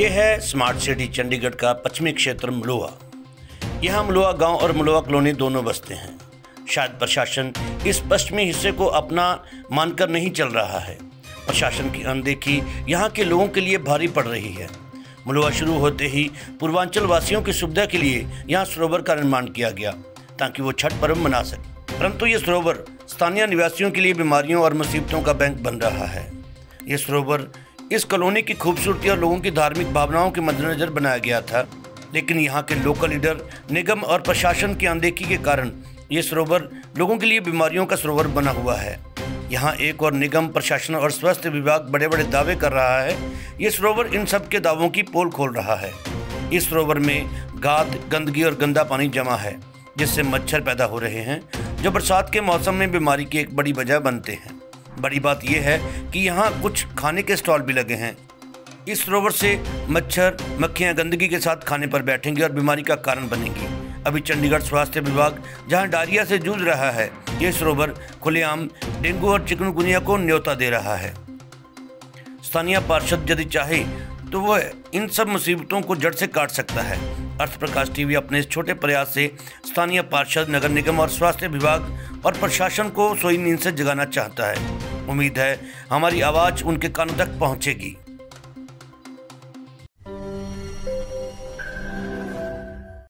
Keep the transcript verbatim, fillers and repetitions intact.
ये है smart city Chandigarh का पश्चिमी क्षेत्र मलुआ। यहाँ मलुआ गांव और मलुआ कॉलोनी दोनों बसते हैं। शायद प्रशासन इस पश्चिमी हिस्से को अपना मानकर नहीं चल रहा है। प्रशासन की अनदेखी यहाँ के लोगों के लिए भारी पड़ रही है। मलुआ शुरू होते ही पूर्वांचल वासियों की सुविधा के लिए यहाँ सरोवर का निर्माण किया गया ताकि वो छठ पर्व मना सके, परंतु ये सरोवर स्थानीय निवासियों के लिए बीमारियों और मुसीबतों का बैंक बन रहा है। ये सरोवर इस कॉलोनी की खूबसूरती और लोगों की धार्मिक भावनाओं के मद्देनजर बनाया गया था, लेकिन यहाँ के लोकल लीडर, निगम और प्रशासन की अनदेखी के कारण ये सरोवर लोगों के लिए बीमारियों का सरोवर बना हुआ है। यहाँ एक और निगम, प्रशासन और स्वास्थ्य विभाग बड़े बड़े दावे कर रहा है। ये सरोवर इन सब के दावों की पोल खोल रहा है। इस सरोवर में गाद, गंदगी और गंदा पानी जमा है, जिससे मच्छर पैदा हो रहे हैं, जो बरसात के मौसम में बीमारी की एक बड़ी वजह बनते हैं। बड़ी बात यह है कि यहाँ कुछ खाने के स्टॉल भी लगे हैं। इस सरोवर से मच्छर, मक्खियाँ गंदगी के साथ खाने पर बैठेंगी और बीमारी का कारण बनेंगी। अभी चंडीगढ़ स्वास्थ्य विभाग जहाँ डायरिया से जूझ रहा है, ये सरोवर खुलेआम डेंगू और चिकनगुनिया को न्योता दे रहा है। स्थानीय पार्षद यदि चाहे तो वह इन सब मुसीबतों को जड़ से काट सकता है। अर्थ प्रकाश टीवी अपने इस छोटे प्रयास से स्थानीय पार्षद, नगर निगम और स्वास्थ्य विभाग और प्रशासन को सोई नींद से जगाना चाहता है। उम्मीद है हमारी आवाज़ उनके कानों तक पहुंचेगी।